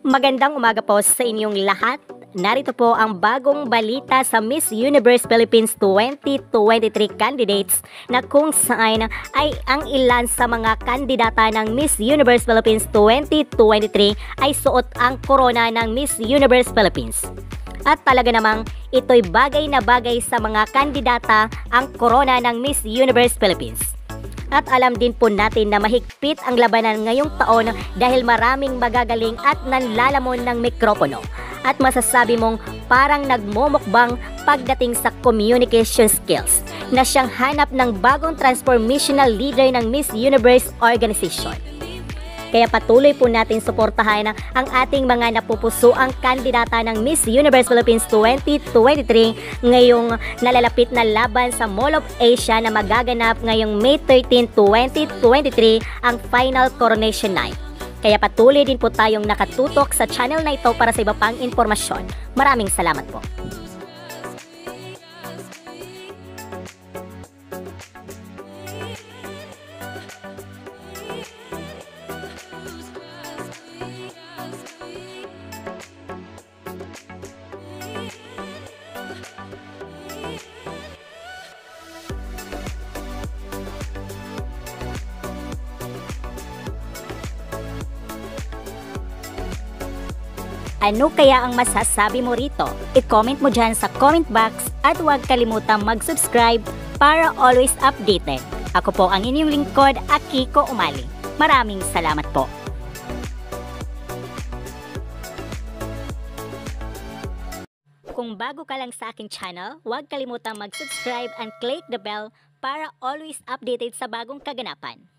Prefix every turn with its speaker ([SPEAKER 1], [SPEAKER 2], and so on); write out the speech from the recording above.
[SPEAKER 1] Magandang umaga po sa inyong lahat. Narito po ang bagong balita sa Miss Universe Philippines 2023 candidates na kung saan ay ang ilan sa mga kandidata ng Miss Universe Philippines 2023 ay suot ang corona ng Miss Universe Philippines. At talaga namang ito'y bagay na bagay sa mga kandidata ang corona ng Miss Universe Philippines. At alam din po natin na mahigpit ang labanan ngayong taon dahil maraming magagaling at nanlalamon ng mikropono. At masasabi mong parang nagmumukbang pagdating sa communication skills na siyang hanap ng bagong transformational leader ng Miss Universe Organization. Kaya patuloy po natin suportahan ang ating mga napupusuang kandidata ng Miss Universe Philippines 2023 ngayong nalalapit na laban sa Mall of Asia na magaganap ngayong May 13, 2023 ang final coronation night. Kaya patuloy din po tayong nakatutok sa channel na ito para sa iba pang impormasyon. Maraming salamat po. Ano kaya ang masasabi mo rito? I-comment mo dyan sa comment box at huwag kalimutang mag-subscribe para always updated. Ako po ang inyong lingkod, Akiko Umali. Maraming salamat po. Kung bago ka lang sa aking channel, huwag kalimutang mag-subscribe and click the bell para always updated sa bagong kaganapan.